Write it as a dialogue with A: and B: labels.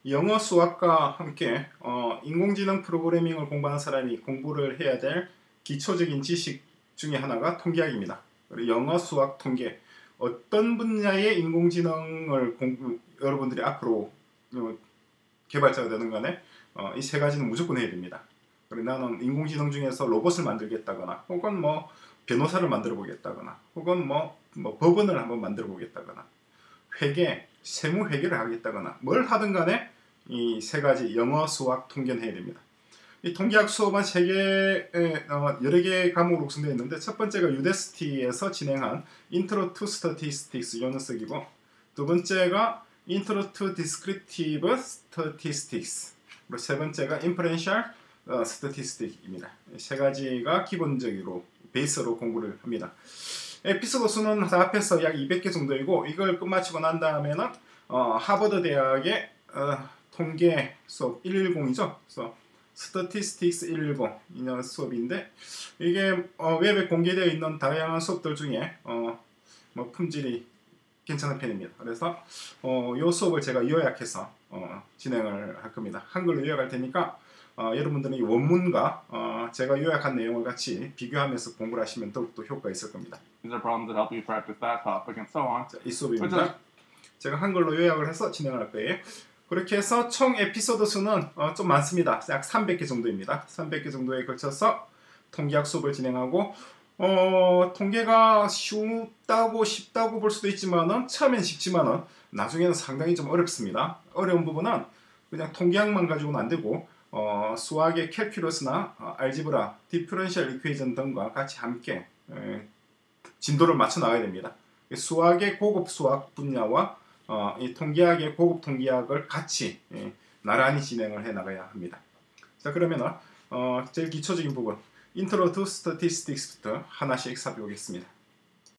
A: 영어 수학과 함께 인공지능 프로그래밍을 공부하는 사람이 공부를 해야 될 기초적인 지식 중에 하나가 통계학입니다. 그리고 영어, 수학, 통계 어떤 분야의 인공지능을 여러분들이 앞으로 개발자가 되는 간에 이 세 가지는 무조건 해야 됩니다. 그리고 나는 인공지능 중에서 로봇을 만들겠다거나 혹은 뭐 변호사를 만들어 보겠다거나 혹은 뭐 법원을 한번 만들어 보겠다거나 회계, 세무 회계를 하겠다거나 뭘 하든 간에 이 세 가지 영어, 수학, 통계는 해야 됩니다. 이 통계학 수업은 여러 개의 과목으로 구성되어 있는데 첫 번째가 유데스티에서 진행한 Intro to Statistics 요 녀석이고 두 번째가 Intro to Descriptive Statistics 그리고 세 번째가 Inferential Statistic입니다. 세 가지가 기본적으로 베이스로 공부를 합니다. 에피소드 수는 합해서 약 200개 정도이고 이걸 끝마치고 난 다음에는 하버드 대학의 통계 수업 110이죠. 그래서 Statistics 110 이 수업인데 이게 웹에 공개되어 있는 다양한 수업들 중에 뭐 품질이 괜찮은 편입니다. 그래서 이 수업을 제가 요약해서 진행을 할 겁니다. 한글로 요약할 테니까 여러분들은 이 원문과 제가 요약한 내용을 같이 비교하면서 공부를 하시면 더욱더 효과가 있을 겁니다.
B: These are problems that help you practice that topic and so on.
A: 자, 이 수업입니다. 제가 한글로 요약을 해서 진행을 할 거예요. 그렇게 해서 총 에피소드 수는 좀 많습니다. 약 300개 정도입니다. 300개 정도에 걸쳐서 통계학 수업을 진행하고 통계가 쉽다고 볼 수도 있지만은 처음엔 쉽지만은 나중에는 상당히 좀 어렵습니다. 어려운 부분은 그냥 통계학만 가지고는 안 되고 수학의 캘큘러스나 알지브라, 디퍼런셜 이퀘이션 등과 같이 함께 진도를 맞춰 나가야 됩니다. 수학의 고급 수학 분야와 이 통계학의 고급 통계학을 같이 나란히 진행을 해 나가야 합니다. 자, 그러면은 제일 기초적인 부분 Intro to Statistics부터 하나씩 살펴보겠습니다.